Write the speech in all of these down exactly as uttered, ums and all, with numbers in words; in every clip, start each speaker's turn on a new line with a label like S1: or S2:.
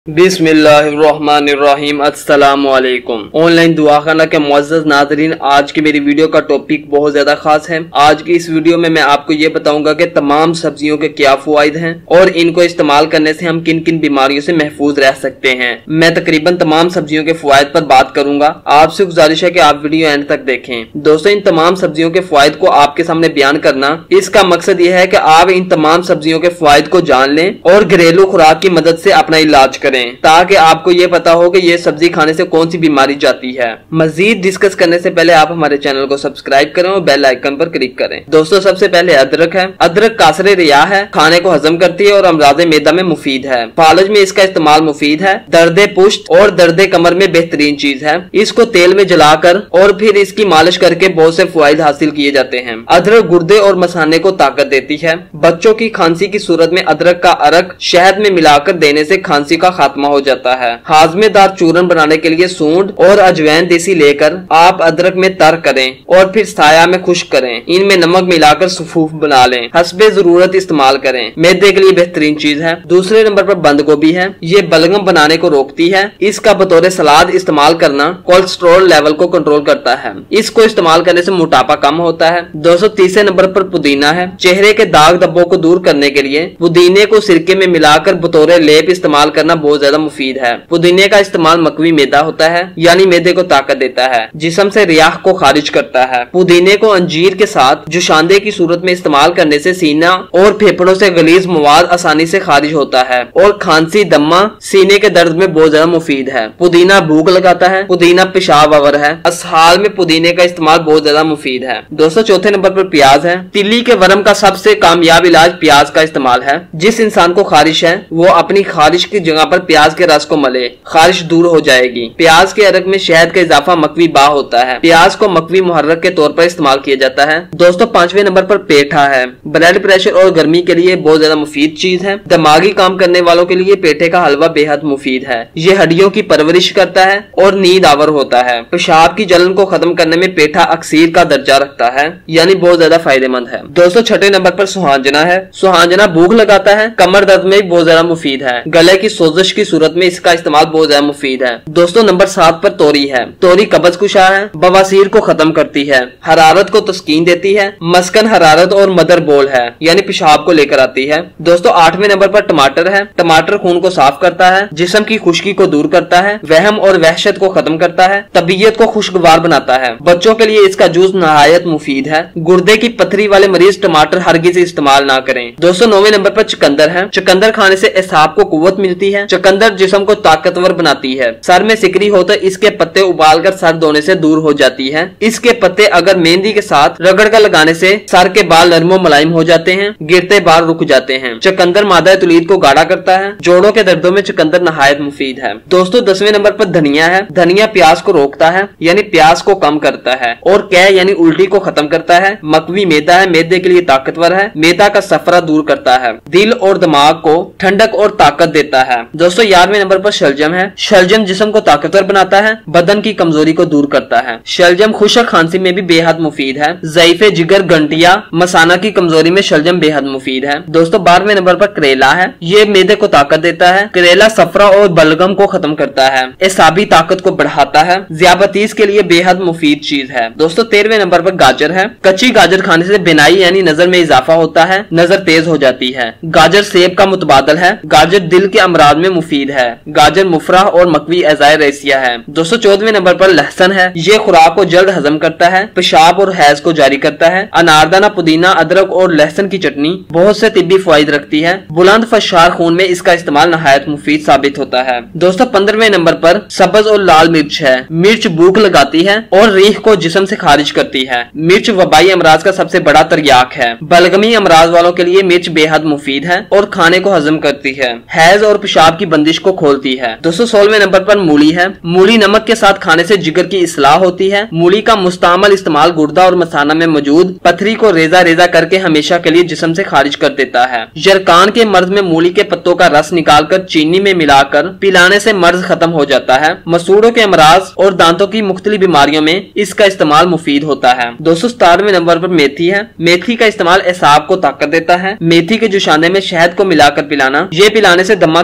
S1: बिस्मिल्लाहिर्रहमानिर्रहीम अस्सलामुअलैकुम। ऑनलाइन दुआखाना के मुअज़्ज़ज़ नाज़रीन, आज की मेरी वीडियो का टॉपिक बहुत ज्यादा खास है। आज की इस वीडियो में मैं आपको ये बताऊंगा कि तमाम सब्जियों के क्या फ़वाइद हैं और इनको इस्तेमाल करने से हम किन किन बीमारियों से महफूज रह सकते हैं। मैं तकरीबन तमाम सब्जियों के फ़वाइद पर बात करूंगा। आपसे गुजारिश है कि आप वीडियो एंड तक देखें। दोस्तों, इन तमाम सब्जियों के फ़वाइद को आपके सामने बयान करना, इसका मकसद यह है कि आप इन तमाम सब्जियों के फ़वाइद को जान लें और घरेलू खुराक की मदद से अपना इलाज करें, ताकि आपको ये पता हो कि ये सब्जी खाने से कौन सी बीमारी जाती है। मजीद डिस्कस करने से पहले आप हमारे चैनल को सब्सक्राइब करें और बेल आइकन पर क्लिक करें। दोस्तों, सबसे पहले अदरक है। अदरक कासरे रिया है, खाने को हजम करती है और अमराज़े मैदा में मुफीद है। फालज में इसका इस्तेमाल मुफीद है। दर्दे पुश्त और दर्दे कमर में बेहतरीन चीज है। इसको तेल में जलाकर और फिर इसकी मालिश करके बहुत से फायदे हासिल किए जाते हैं। अदरक गुर्दे और मसाने को ताकत देती है। बच्चों की खांसी की सूरत में अदरक का अरक शहद में मिलाकर देने से खांसी का खात्मा हो जाता है। हाजमेदार चूरन बनाने के लिए सूंड और अजवैन देसी लेकर आप अदरक में तर करें और फिर साया में खुश्क करें। इनमें नमक मिलाकर सुफूफ बना लें। हस्बे जरूरत इस्तेमाल करें। मैदे के लिए बेहतरीन चीज है। दूसरे नंबर पर बंद गोभी है। ये बलगम बनाने को रोकती है। इसका बतौर सलाद इस्तेमाल करना कोलेस्ट्रॉल लेवल को कंट्रोल करता है। इसको इस्तेमाल करने से मोटापा कम होता है। दोस्तों, तीसरे नंबर पर पुदीना है। चेहरे के दाग धब्बों को दूर करने के लिए पुदीने को सिरके में मिलाकर बतौर लेप इस्तेमाल करना बहुत ज्यादा मुफीद है। पुदीने का इस्तेमाल मकवी मैदा होता है, यानी मैदे को ताकत देता है, जिस्म से रियाह को खारिज करता है। पुदीने को अंजीर के साथ जुशांदे की सूरत में इस्तेमाल करने से सीना और फेफड़ों से गलीज मवाद आसानी से खारिज होता है और खांसी, दम्मा, सीने के दर्द में बहुत ज्यादा मुफीद है। पुदीना भूख लगाता है। पुदीना पेशाब आवर है। असहाल में पुदीने का इस्तेमाल बहुत ज्यादा मुफीद है। दोस्तों, चौथे नंबर पर प्याज है। तिल्ली के वर्म का सबसे कामयाब इलाज प्याज का इस्तेमाल है। जिस इंसान को खारिश है वो अपनी खारिश की जगह पर प्याज के रस को मले, खारिश दूर हो जाएगी। प्याज के अरक में शहद का इजाफा मकवी बा होता है। प्याज को मकवी मुहर्रक के तौर पर इस्तेमाल किया जाता है। दोस्तों, पांचवें नंबर पर पेठा है। ब्लड प्रेशर और गर्मी के लिए बहुत ज्यादा मुफीद चीज है। दिमागी काम करने वालों के लिए पेठे का हलवा बेहद मुफीद है। ये हड्डियों की परवरिश करता है और नींद आवर होता है। पेशाब की जलन को खत्म करने में पेठा अक्सीर का दर्जा रखता है, यानी बहुत ज्यादा फायदेमंद है। दोस्तों, छठे नंबर पर सुहांजना है। सुहांजना भूख लगाता है। कमर दर्द में बहुत ज्यादा मुफीद है। गले की सोजिश की सूरत में इसका इस्तेमाल बहुत ज्यादा मुफीद है। दोस्तों, नंबर सात पर तोरी है। तोरी कब्ज कुशा है। बवासीर को खत्म करती है। हरारत को तस्कीन देती है। मस्कन हरारत और मदर बोल है, यानी पेशाब को लेकर आती है। दोस्तों, आठवें नंबर पर टमाटर है। टमाटर खून को साफ करता है। जिस्म की खुश्की को दूर करता है। वहम और वहशत को खत्म करता है। तबीयत को खुशगवार बनाता है। बच्चों के लिए इसका जूस नहायत मुफीद है। गुर्दे की पथरी वाले मरीज टमाटर हरगिज इस्तेमाल ना करें। दोस्तों, नौवें नंबर पर चुकंदर है। चुकंदर खाने से एसाब को कुव्वत मिलती है। चुकंदर जिस्म को ताकतवर बनाती है। सर में सिकरी हो तो इसके पत्ते उबालकर सर धोने से दूर हो जाती है। इसके पत्ते अगर मेहंदी के साथ रगड़ कर लगाने से सर के बाल नरमो मुलायम हो जाते हैं। गिरते बाल रुक जाते हैं। चुकंदर मादा तुलीद को गाढ़ा करता है। जोड़ों के दर्दों में चुकंदर नहायत मुफीद है। दोस्तों, दसवें नंबर पर धनिया है। धनिया प्यास को रोकता है, यानी प्यास को कम करता है और कै यानी उल्टी को खत्म करता है। मकवी मैदा है। मैदे के लिए ताकतवर है। मैदा का सफरा दूर करता है। दिल और दिमाग को ठंडक और ताकत देता है। दोस्तों, ग्यारहवें नंबर पर शलजम है। शलजम जिस्म को ताकतवर बनाता है। बदन की कमजोरी को दूर करता है। शलजम खुशक खांसी में भी बेहद मुफीद है। ज़ईफ़े जिगर, गंटिया, मसाना की कमजोरी में शलजम बेहद मुफीद है। दोस्तों, बारहवें नंबर पर करेला है। ये मैदे को ताकत देता है। करेला सफरा और बलगम को खत्म करता है। एसाबी ताकत को बढ़ाता है। ज़ियाबतीस के लिए बेहद मुफीद चीज है। दोस्तों, तेरहवें नंबर पर गाजर है। कच्ची गाजर खाने से बिनाई यानी नजर में इजाफा होता है। नजर तेज हो जाती है। गाजर सेब का मुतबादल है। गाजर दिल के अमराज में मुफीद है। गाजर मुफरा और मकवी एजाय रेसिया है। दोस्तों, चौदहवें नंबर पर लहसन है। ये खुराक को जल्द हजम करता है। पेशाब और हैज को जारी करता है। अनारदाना, पुदीना, अदरक और लहसन की चटनी बहुत से तिब्बी फायद रखती है। बुलंद फशार खून में इसका इस्तेमाल नहायत मुफीद साबित होता है। दोस्तों, पंद्रहवें नंबर पर सब्ज और लाल मिर्च है। मिर्च भूख लगाती है और रीह को जिस्म से खारिज करती है। मिर्च वबाई अमराज का सबसे बड़ा तर्याक है। बलगमी अमराज वालों के लिए मिर्च बेहद मुफीद है और खाने को हजम करती है। हैज और पेशाब की बंदिश को खोलती है। दोस्तों, सोलहवें नंबर पर मूली है। मूली नमक के साथ खाने से जिगर की इस्लाह होती है। मूली का मुस्तमल इस्तेमाल गुर्दा और मसाना में मौजूद पथरी को रेजा रेजा करके हमेशा के लिए जिस्म से खारिज कर देता है। यरकान के मर्ज में मूली के पत्तों का रस निकालकर चीनी में मिलाकर पिलाने से मर्ज खत्म हो जाता है। मसूड़ों के अमराज और दांतों की मुख्तलिफ बीमारियों में इसका इस्तेमाल मुफीद होता है। दोस्तों, सतारहवें नंबर पर मेथी है। मेथी का इस्तेमाल एसाब को ताकत देता है। मेथी के जुशाने में शहद को मिलाकर पिलाना, ये पिलाने से दमा की बीमारी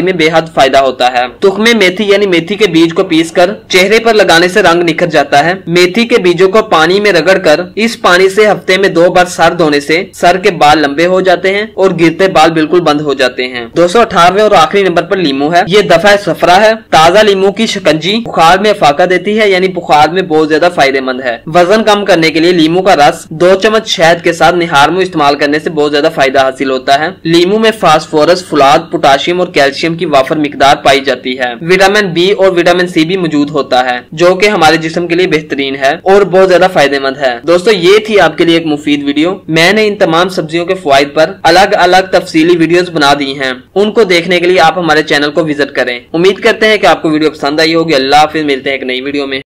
S1: में बेहद फायदा होता है। तुखमे मेथी यानी मेथी के बीज को पीसकर चेहरे पर लगाने से रंग निखर जाता है। मेथी के बीजों को पानी में रगड़कर इस पानी से हफ्ते में दो बार सर धोने से सर के बाल लंबे हो जाते हैं और गिरते बाल बिल्कुल बंद हो जाते हैं। दो सौ अठारहवें और आखिरी नंबर पर लीमू है। ये दफा सफरा है। ताजा लीमू की शिकंजी बुखार में फाका देती है, यानी बुखार में बहुत ज्यादा फायदेमंद है। वजन कम करने के लिए लीमू का रस दो चम्मच शहद के साथ निहारमू इस्तेमाल करने से बहुत ज्यादा फायदा हासिल होता है। लीमू में फास्फोरस, फुलाद, पोटाशियम और कैल्शियम की वाफर मिकदार पाई जाती है। विटामिन बी और विटामिन सी भी मौजूद होता है, जो कि हमारे जिस्म के लिए बेहतरीन है और बहुत ज्यादा फायदेमंद है। दोस्तों, ये थी आपके लिए एक मुफीद वीडियो। मैंने इन तमाम सब्जियों के फवाइद पर अलग अलग तफसीली वीडियोस बना दी हैं। उनको देखने के लिए आप हमारे चैनल को विजिट करें। उम्मीद करते हैं कि आपको वीडियो पसंद आई होगी। अल्लाह हाफिज, मिलते हैं एक नई वीडियो में।